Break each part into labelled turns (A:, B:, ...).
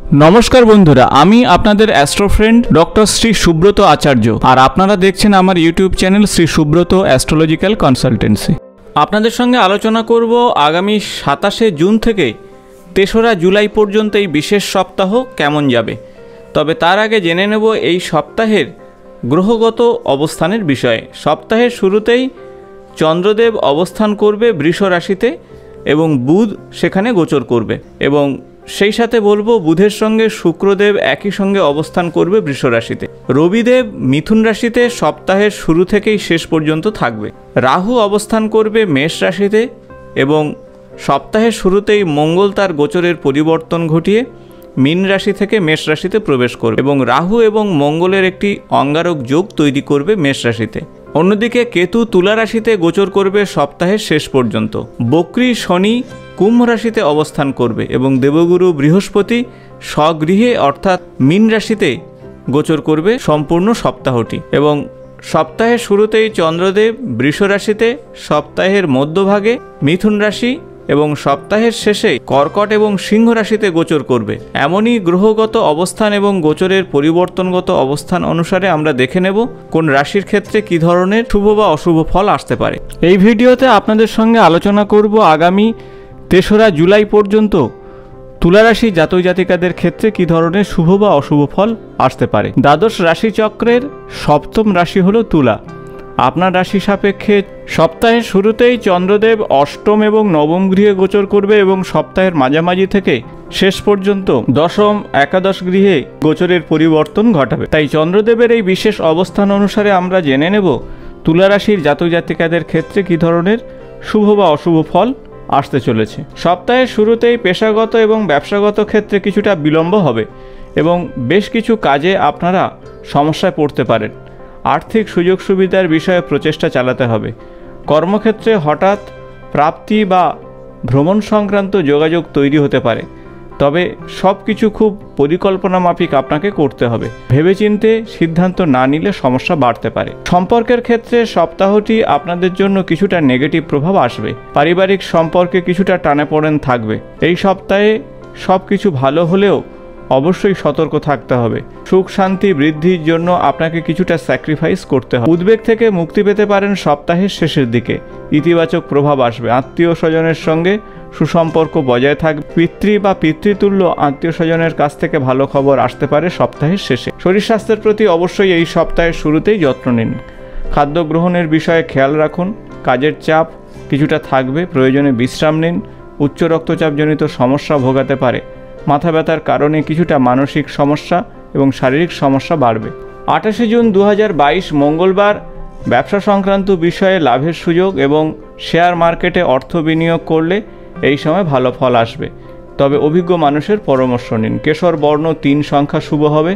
A: नमस्कार बंधुरा आमी आपनादेर एस्ट्रो फ्रेंड डॉ.श्री सुब्रत आचार्य और आपनारा देखछेन आमार YouTube channel Shri Subrat astrological consultancy. आपनादेर संगे आलोचना करब आगामी 27 जून थेके 3रा जुलाई पर्यन्त এই विशेष सप्ताह केमन जाबे। तबे तार आगे जेने नेब এই सप्ताहेर ग्रहगत अवस्थानेर विषये। सप्ताहेर शुरूतेई चंद्रदेव अवस्थान करबे वृष राशिते एवं बुध सेखाने गोचर करबे एवं সেই সাথে বলবো বুধের সঙ্গে শুক্রদেব একই সঙ্গে অবস্থান করবে বৃষ রাশিতে। রবিদেব মিথুন রাশিতে সপ্তাহের শুরু থেকেই শেষ পর্যন্ত থাকবে। রাহু অবস্থান করবে মেষ রাশিতে এবং সপ্তাহের শুরুতেই মঙ্গল তার গোচরের পরিবর্তন ঘটিয়ে মীন রাশি থেকে মেষ রাশিতে প্রবেশ করবে এবং রাহু এবং মঙ্গলের একটি অঙ্গারক যোগ তৈরি করবে মেষ রাশিতে। অন্যদিকে কেতু তুলা রাশিতে গোচর করবে সপ্তাহের শেষ পর্যন্ত। বক্রী শনি কুম্ভ রাশিতে অবস্থান করবে এবং দেবগুরু বৃহস্পতি স্বগৃহে অর্থাৎ মীন রাশিতে গোচর করবে সম্পূর্ণ সপ্তাহটি এবং সপ্তাহের শুরুতেই চন্দ্রদেব বৃষ রাশিতে, সপ্তাহের মধ্যভাগে মিথুন রাশি এবং সপ্তাহের শেষে কর্কট এবং সিংহ রাশিতে গোচর করবে। এমনই গ্রহগত অবস্থান এবং গোচরের পরিবর্তনগত অবস্থান অনুসারে আমরা দেখে নেব কোন রাশির ক্ষেত্রে কি ধরনের শুভ বা অশুভ ফল আসতে পারে। এই ভিডিওতে আপনাদের সঙ্গে আলোচনা করব আগামী 3রা জুলাই পর্যন্ত তুলা রাশি জাতক জাতিকাদের ক্ষেত্রে কি ধরনের শুভ বা অশুভ ফল আসতে পারে। দ্বাদশ রাশিচক্রের সপ্তম রাশি হলো তুলা। আপনার রাশি সাপেক্ষে সপ্তাহের শুরুতেই চন্দ্রদেব অষ্টম এবং নবম গৃহে গোচর করবে এবং সপ্তাহের মাঝামাঝি থেকে শেষ পর্যন্ত দশম একাদশ গৃহে গোচরের পরিবর্তন ঘটাবে। তাই চন্দ্রদেবের এই বিশেষ অবস্থান অনুসারে আমরা জেনে নেব তুলা রাশির জাতক জাতিকাদের ক্ষেত্রে কি ধরনের শুভ বা অশুভ ফল আসতে চলেছে। সপ্তাহের শুরুতেই পেশাগত এবং ব্যবসাগত ক্ষেত্রে কিছুটা বিলম্ব হবে এবং বেশ কিছু কাজে আপনারা সমস্যায় পড়তে পারেন। আর্থিক সুযোগ সুবিধার বিষয়ে প্রচেষ্টা চালাতে হবে। কর্মক্ষেত্রে হঠাৎ প্রাপ্তি বা ভ্রমণ সংক্রান্ত যোগাযোগ তৈরি হতে পারে, তবে সব কিছু খুব পরিকল্পনা মাফিক আপনাকে করতে হবে। ভেবেচিন্তে সিদ্ধান্ত না নিলে সমস্যা বাড়তে পারে। সম্পর্কের ক্ষেত্রে সপ্তাহটি আপনাদের জন্য কিছুটা নেগেটিভ প্রভাব আসবে। পারিবারিক সম্পর্কে কিছুটা টানাপোড়েন থাকবে। এই সপ্তাহে সব কিছু ভালো হলেও অবশ্যই সতর্ক থাকতে হবে। সুখ শান্তি বৃদ্ধির জন্য আপনাকে কিছুটা স্যাক্রিফাইস করতে হবে। উদ্বেগ থেকে মুক্তি পেতে পারেন সপ্তাহের শেষের দিকে। ইতিবাচক প্রভাব আসবে। আত্মীয় স্বজনের সঙ্গে সুসম্পর্ক বজায় থাকবে। পিতৃ বা পিতৃতুল্য আত্মীয় স্বজনের কাছ থেকে ভালো খবর আসতে পারে সপ্তাহের শেষে। শরীর স্বাস্থ্যের প্রতি অবশ্যই এই সপ্তাহের শুরুতেই যত্ন নিন। খাদ্য গ্রহণের বিষয়ে খেয়াল রাখুন। কাজের চাপ কিছুটা থাকবে, প্রয়োজনে বিশ্রাম নিন। উচ্চ রক্তচাপজনিত সমস্যা ভোগাতে পারে। মাথা ব্যথার কারণে কিছুটা মানসিক সমস্যা এবং শারীরিক সমস্যা বাড়বে। 28 জুন 2022 মঙ্গলবার ব্যবসা সংক্রান্ত বিষয়ে লাভের সুযোগ এবং শেয়ার মার্কেটে অর্থ বিনিয়োগ করলে এই সময় ভালো ফল আসবে, তবে অভিজ্ঞ মানুষের পরামর্শ নিন। কেশর বর্ণ 3 সংখ্যা শুভ হবে।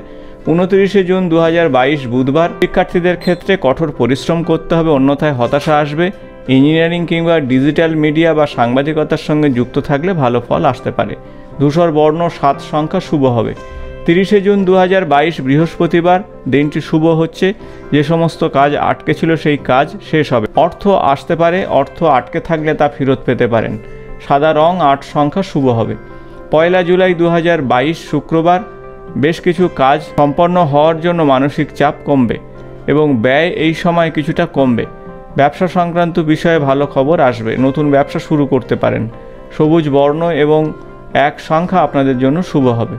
A: 29 জুন 2022 বুধবার শিক্ষার্থীদের ক্ষেত্রে কঠোর পরিশ্রম করতে হবে, অন্যথায় হতাশা আসবে। ইঞ্জিনিয়ারিং কিংবা ডিজিটাল মিডিয়া বা সাংবাদিকতার সঙ্গে যুক্ত থাকলে ভালো ফল আসতে পারে। ধূসর বর্ণ 7 সংখ্যা শুভ হবে। 30 জুন 2022 বৃহস্পতিবার দিনটি শুভ হচ্ছে। যে সমস্ত কাজ আটকে ছিল সেই কাজ শেষ হবে। অর্থ আসতে পারে, অর্থ আটকে থাকলে তা ফেরত পেতে পারেন। সাদা রং 8 সংখ্যা শুভ হবে। 1 জুলাই 2022 শুক্রবার বেশ কিছু কাজ সম্পন্ন হওয়ার জন্য মানসিক চাপ কমবে এবং ব্যয় এই সময় কিছুটা কমবে। ব্যবসা সংক্রান্ত বিষয়ে ভালো খবর আসবে। নতুন ব্যবসা শুরু করতে পারেন। সবুজ বর্ণ এবং 1 সংখ্যা আপনাদের জন্য শুভ হবে।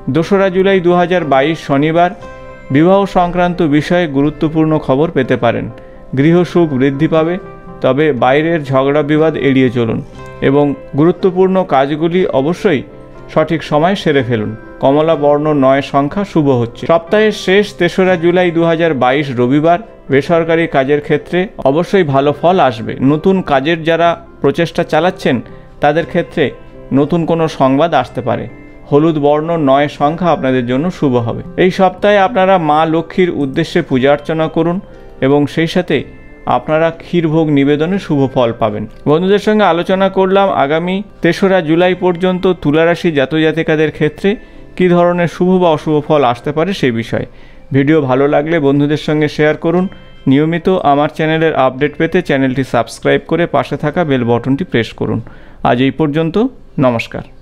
A: 2 জুলাই 2022 শনিবার বিবাহ সংক্রান্ত বিষয়ে গুরুত্বপূর্ণ খবর পেতে পারেন। গৃহসুখ বৃদ্ধি পাবে, তবে বাইরের ঝগড়া বিবাদ এড়িয়ে চলুন এবং গুরুত্বপূর্ণ কাজগুলি অবশ্যই সঠিক সময় সেরে ফেলুন। কমলা বর্ণ 9 সংখ্যা শুভ হচ্ছে। সপ্তাহের শেষ 3রা জুলাই 2022 রবিবার বেসরকারি কাজের ক্ষেত্রে অবশ্যই ভালো ফল আসবে। নতুন কাজের যারা প্রচেষ্টা চালাচ্ছেন তাদের ক্ষেত্রে নতুন কোনো সংবাদ আসতে পারে। হলুদ বর্ণ 9 সংখ্যা আপনাদের জন্য শুভ হবে। এই সপ্তাহে আপনারা মা লক্ষ্মীর উদ্দেশ্যে পূজা অর্চনা করুন এবং সেই সাথে আপনারা ক্ষীরভোগ নিবেদনে শুভ ফল পাবেন। বন্ধুদের সঙ্গে আলোচনা করলাম আগামী 3রা জুলাই পর্যন্ত তুলা রাশি জাতক জাতিকাদের ক্ষেত্রে কী ধরনের শুভ বা অশুভ ফল আসতে পারে সেই বিষয়ে। ভিডিও ভালো লাগলে বন্ধুদের সঙ্গে শেয়ার করুন। নিয়মিত আমার চ্যানেলের আপডেট পেতে চ্যানেলটি সাবস্ক্রাইব করে পাশে থাকা বেল বটনটি প্রেস করুন। আজ এই পর্যন্ত, নমস্কার।